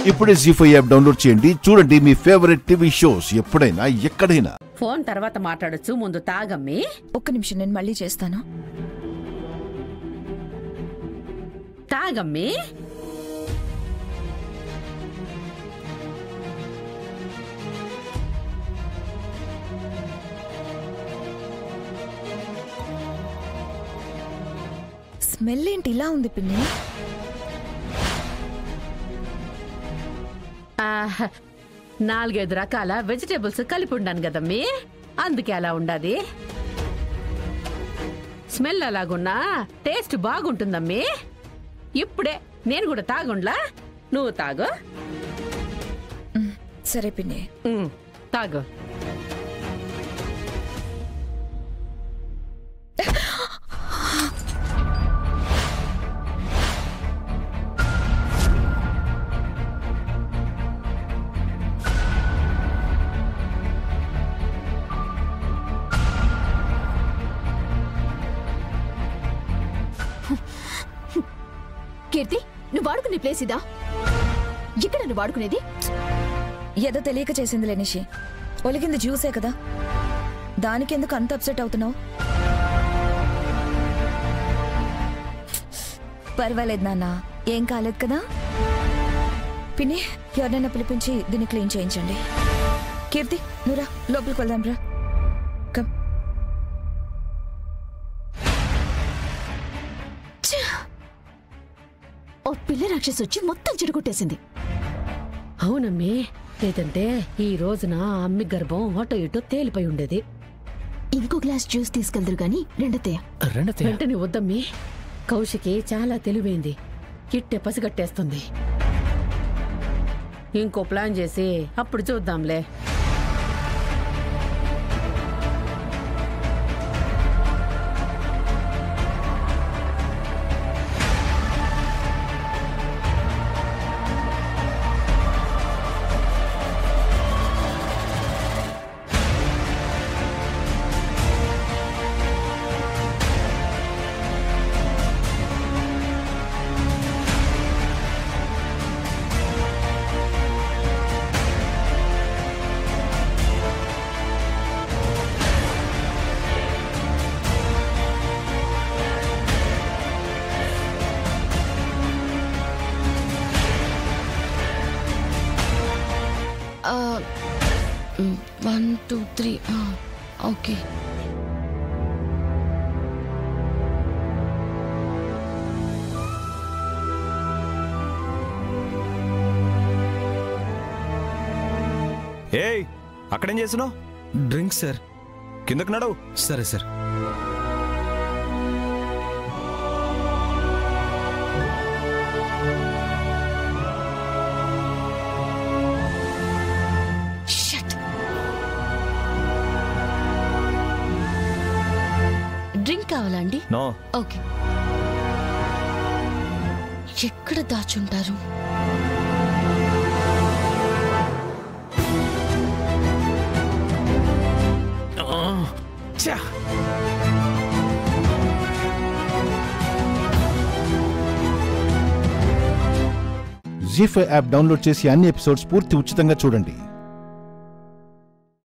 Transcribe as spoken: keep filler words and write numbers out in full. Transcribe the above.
ఇప్పుడే G five app download చేయండి, చూడండి మీ ఫేవరెట్ టీవీ షోస్ ఎప్పుడైనా ఎక్కడైనా. ఫోన్ తర్వాత మాట్లాడొచ్చు, ముందు తాగమ్మి. ఒక్క నిమిషం, నేను మళ్ళీ చేస్తాను. తాగమ్మి. స్మెల్ ఏంటి ఇలా ఉంది పిన్ని? నాలుగైదు రకాల వెజిటేబుల్స్ కలిపి ఉండాను కదమ్మీ, అందుకే అలా ఉండాది. స్మెల్ అలాగున్నా టేస్ట్ బాగుంటుందమ్మీ. ఇప్పుడే నేను కూడా తాగుండ్లా, నువ్వు తాగు. సరే పిన్ని, తాగు. కీర్తి, నువ్వు వాడుకునే ప్లేస్ ఇదా? ఇక్కడ నువ్వు వాడుకునేది ఏదో తెలియక చేసింది లేనిషి. ఒలిగింది జ్యూసే కదా, దానికెందుకు అంత అప్సెట్ అవుతున్నావు? పర్వాలేదు నాన్న, ఏం కాలేదు కదా. పిన్ని, ఎవరినైనా పిలిపించి దీన్ని క్లీన్ చేయించండి. కీర్తి, నువ్వురా, లోపలికి వెళ్దాం రా. కమ్. ఓ పిల్ల రాక్షసి వచ్చి మొత్తం చెడగొట్టేసింది. అవునమ్మీ, లేదంటే ఈ రోజున అమ్మి గర్భం అటో ఇటో తేలిపోయి ఉండేది. ఇంకో గ్లాస్ జ్యూస్ తీసుకెళ్దురు గాని రెండతయ్య. వెంటనే వద్దమ్మీ, కౌశికి చాలా తెలివైంది, కిట్టె పసిగట్టేస్తుంది. ఇంకో ప్లాన్ చేసి అప్పుడు చూద్దాంలే. One two three okay. ఏయ్, అక్కడేం చేస్తున్నావు? Drink sir. కిందకు నడవు. సరే సార్. డ్రింక్ కావాలా అండి? నో. ఓకే. ఎక్కడ దాచుంటారు? జీ ఫైవ్ యాప్ డౌన్లోడ్ చేసి అన్ని ఎపిసోడ్స్ పూర్తి ఉచితంగా చూడండి.